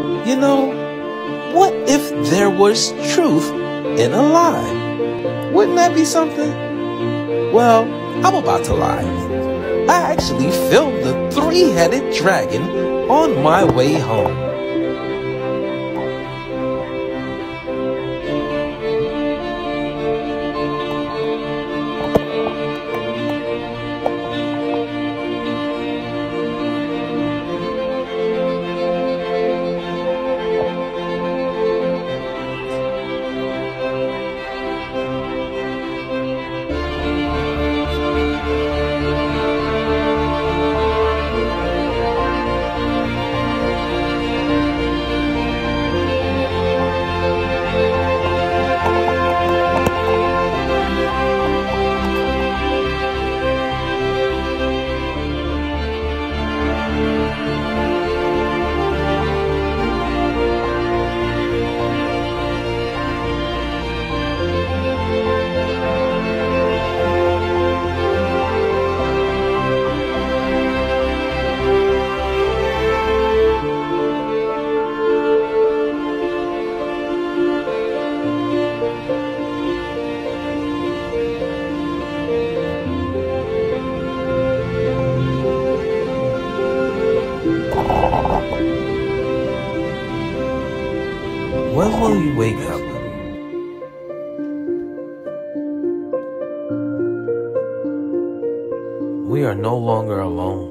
You know, what if there was truth in a lie? Wouldn't that be something? Well, I'm about to lie. I actually filmed the three-headed dragon on my way home. When will you wake up? We are no longer alone.